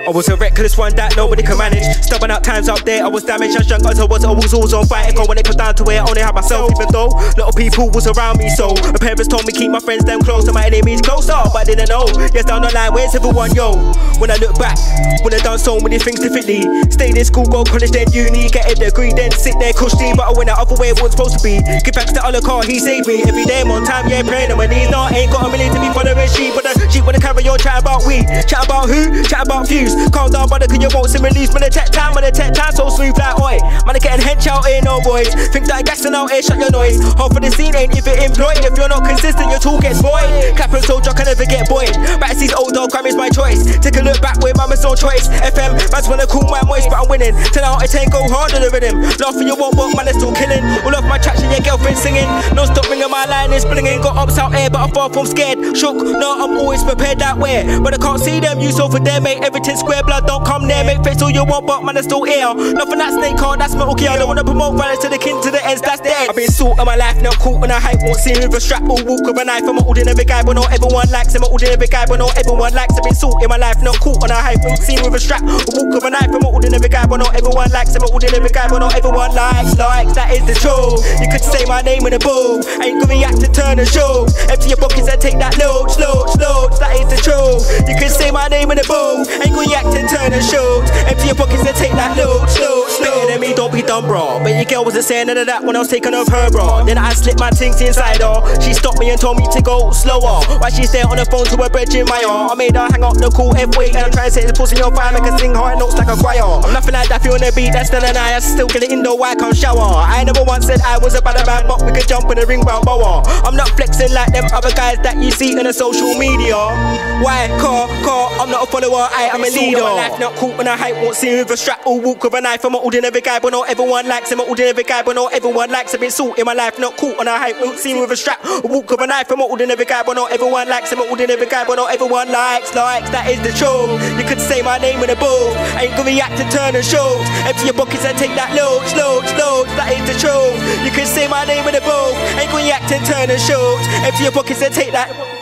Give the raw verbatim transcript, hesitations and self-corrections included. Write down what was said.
I was a reckless one that nobody can manage. Stubborn out times out there, I was damaged. I shrunk as I was, I was always on fire. When it comes down to it, I only had myself. Even though a lot of people was around me, so my parents told me keep my friends them close and my enemies closer, but I didn't know. Yes, down the line, where's everyone, yo? When I look back, when I done so many things differently. Stayed in school, go college, then uni, get a degree, then sit there cushy. But I went the other way, it wasn't supposed to be. Give thanks to Allah, car, he saved me. Every day I'm on time, yeah, praying on my knees. No, I ain't got a million to be following sheep, but the sheep wanna carry on, chat about we. Chat about who? Chat about Fuse. Calm down, brother, cause you won't see release. Man, the tech time, man, the tech time, so smooth like oi. Man, I getting hench out here, no boys. Think that I gassing out here, shut your noise. Half of the scene ain't if it employed. If you're not consistent, your tool gets void. Cap and soldier can never get buoyed. But it's these old dog, crime is my choice. Take a look back where mama's no choice. F M, man's wanna call my voice, but I'm winning. ten out of ten, go hard on the rhythm. Laughing you won't, but man, it's still killing. All of my tracks and your girlfriend singing. No stop ringing, my line is blinging. Got ups out here, but I'm far from scared. Shook, no, I'm always prepared that way. But I can't see them, use over there, mate. Everything square, blood, don't come there. Make face all you want, but man, it's still here. Nothing that snake hard, that's metal gear. I don't wanna promote violence to the kin, to the ends, that's dead. I've been salt in my life, not caught when I hype. Won't see me with a strap or walk with a knife. I'm an ordinary guy, but not everyone likes. I'm an ordinary guy, but not everyone likes. I've been salt in my life, not caught when I hype. Won't see me with a strap or walk with a knife. I'm an ordinary guy, but not everyone likes. I'm an ordinary guy, but not everyone likes. Likes, that is the truth. You could say my name in the book. I ain't gonna react to turn the show. Empty your pockets and take that load, slow, slow. That is the truth. You could say my name in the book. I ain't gonna react to turn the show. Empty your pockets and take that load, slow, slow. Better than me, don't be dumb, bro. But your girl wasn't saying none of that when I was taking off her, bro. Then I slipped my things inside her. She stopped me and told me to go slower. While she's there on the phone to her bridge in my arm. I made her hang up the cool F-way. And I'm trying to say this pussy on fire, make her sing hard notes like a choir. I'm nothing like that, feeling the beat, that's still an eye. I still get it in though, I can't shower. I never once said I was a bad man, but we could jump in the ring round bower. I'm not flexing like them other guys that you see in the social media. Why? Car, car, I'm not a follower, I am a leader. My life not caught when I hype, won't see with a strap or walk with a knife. I'm an ordinary guy, but not everyone likes. I'm an ordinary guy, but not everyone likes. I've been salt in my life, not caught when I hype, won't see with a strap or walk with a knife. I'm an ordinary guy, but not everyone likes. I'm an ordinary guy, but not everyone likes. Likes, that is the truth. You could say my name in the book. I ain't gonna react to turn and show. Empty your buckets and take that load, slow, slow. That is the truth. You could say my name in the book. I ain't gonna react to turn and show. Empty your pockets and take that.